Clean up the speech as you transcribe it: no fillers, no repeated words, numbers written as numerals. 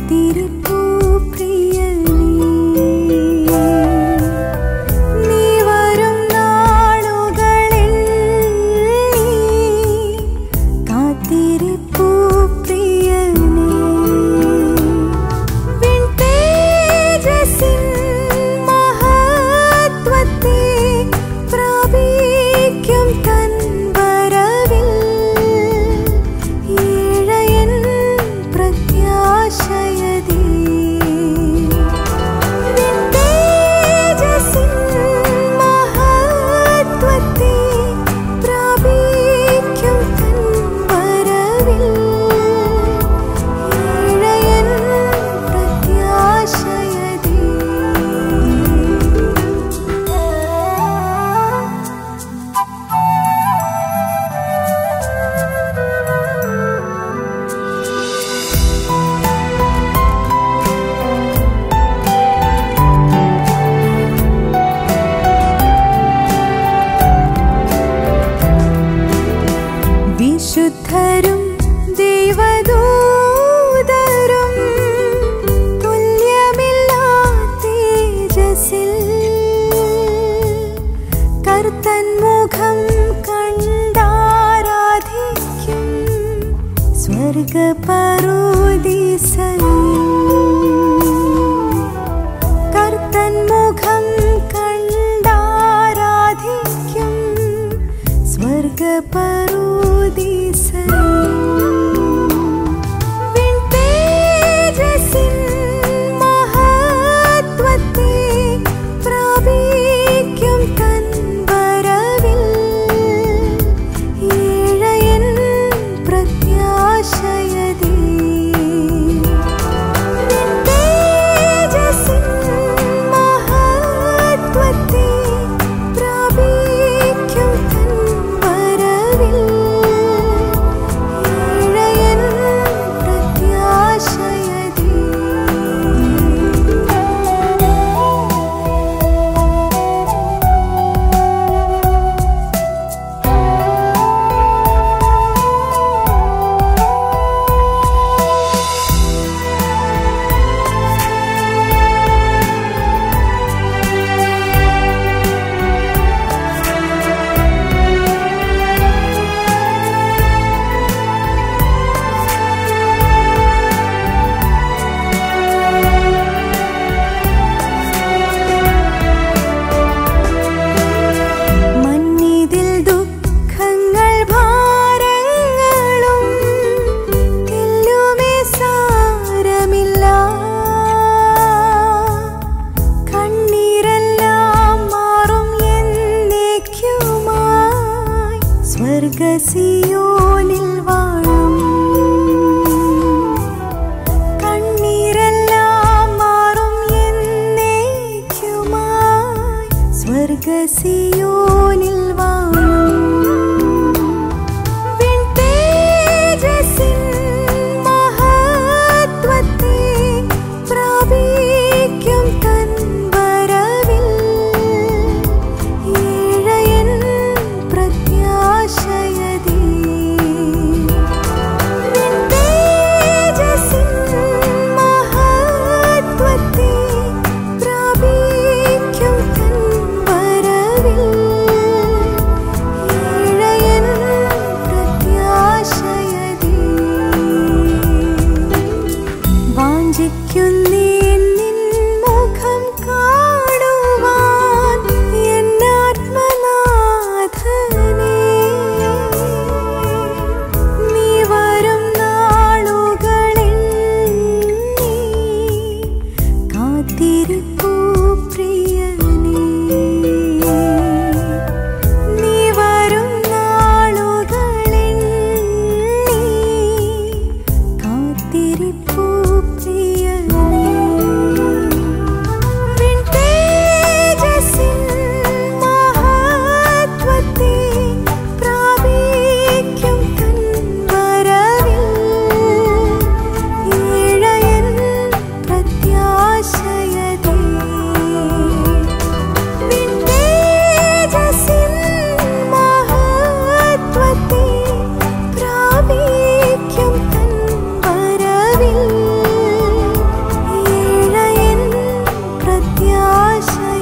കാത്തിരിപ്പൂ പ്രിയനേ, നീ വരും നാളുകളിൽ കാത്തിരിപ്പൂ പ്രിയനേ. വിൺതേജസ്സിൻ മഹത്വത്തെ പ്രാപിക്കും തൻ വരവിൽ ഏഴയൻ പ്രത്യാശയതേ. വിൺതേജസ്സിൻ മഹത്വത്തെ പ്രാപിക്കും തൻ വരവിൽ ഏഴയൻ പ്രത്യാശയതേ. വിശുദ്ധരും ദൈവദൂതരും തുല്യമില്ലാ തേജസ്സിൽ കർത്തൻ മുഖം കണ്ടാരാധിക്കും സ്വർഗപറുദീസയിൽ. കർത്തൻ മുഖം കണ്ടാരാധിക്കും സ്വർഗപറുദീസയിൽ. വിൺതേജസ്സിൻ മഹത്വത്തെ പ്രാപിക്കും തൻ വരവിൽ ഏഴയൻ പ്രത്യാശയതേ. വിൺതേജസ്സിൻ മഹത്വത്തെ പ്രാപിക്കും തൻ വരവിൽ ഏഴയൻ പ്രത്യാശയതേ. മന്നിതിൽ ദുഃഖങ്ങൾ ഭാരങ്ങളും തെല്ലുമേ സാരമില്ല. കണ്ണീരെല്ലാം മാറും എന്നേക്കുമായി സ്വർഗസിയോനിൽ വാഴും. കണ്ണീരെല്ലാം മാറും എന്നേക്കുമായി സ്വർഗസിയോനിൽ വാഴും. വിൺതേജസ്സിൻ മഹത്വത്തെ പ്രാപിക്കും തൻ വരവിൽ ഏഴയൻ പ്രത്യാശയതേ. വിൺതേജസ്സിൻ മഹത്വത്തെ പ്രാപിക്കും തൻ വരവിൽ ഏഴയൻ പ്രത്യാശയതേ. വാഞ്ചിക്കുന്നേ നിൻ മുഖം കാണുവാൻ എന്നാത്മനാഥനേ. നീ വരും നാളുകളിൽ കാത്തിരിപ്പൂ പ്രിയനേ. നീ വരും നാളുകളിൽ കാത്തിരിപ്പൂ പ്രിയനേ. ആശ